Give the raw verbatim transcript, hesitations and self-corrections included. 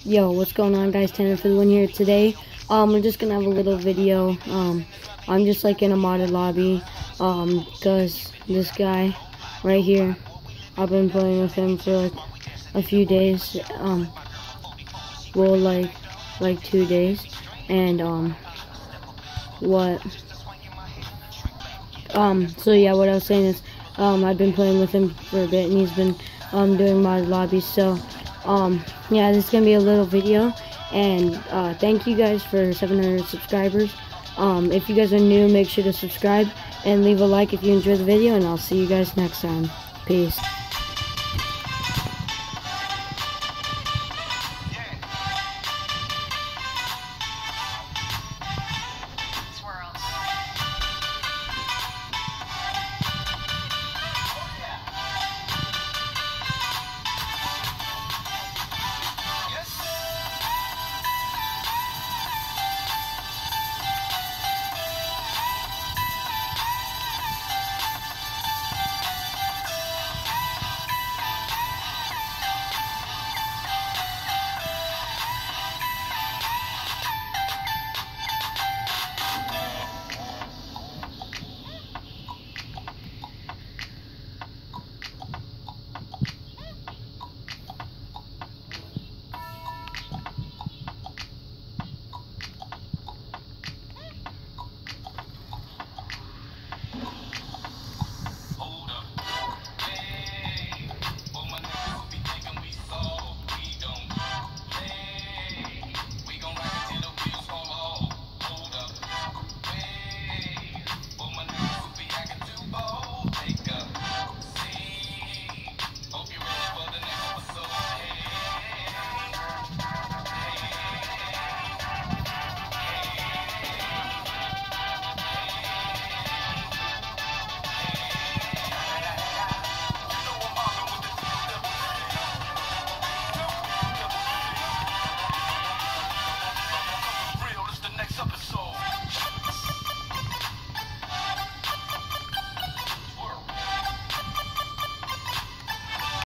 Yo, what's going on, guys? Tanner for the win here today. Um, we're just gonna have a little video. Um, I'm just like in a modded lobby. Um, cause this guy right here, I've been playing with him for like a few days. Um, well, like like two days, and um, what? Um, so yeah, what I was saying is, um, I've been playing with him for a bit, and he's been um doing modded lobbies. So. Um, yeah, this is gonna be a little video, and uh, thank you guys for seven hundred subscribers. Um, if you guys are new, make sure to subscribe and leave a like if you enjoyed the video, and I'll see you guys next time. Peace.